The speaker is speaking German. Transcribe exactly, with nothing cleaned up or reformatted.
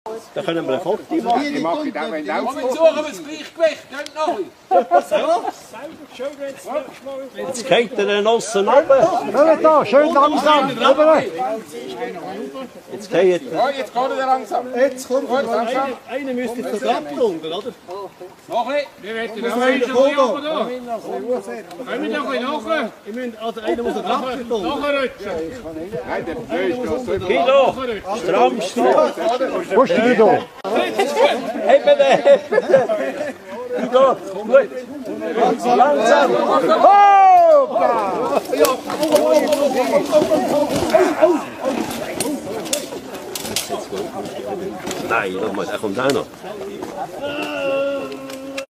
Dann können wir ein Foto machen. Ich mache da, wenn Komm, wir suchen wir das Gleichgewicht, nicht noch. Jetzt geht er dann aussen runter. Hör da, schön langsam. Rüber. Jetzt geht er. Ja, jetzt geht er langsam. Jetzt kommt er langsam. Einer müsste jetzt noch runter, oder? Noch ein bisschen. Wir werden noch ein bisschen nachher da. Können wir noch ein bisschen nachher? Ich meine, also einer muss noch runter. Nachrutschen. Nein, der Böse ist so. Guido, stramm stehen. Wo ist der Guido? Heben den, heben den. Guido, gut. Langsam. Hoppa! Nein, nochmal, der kommt auch noch.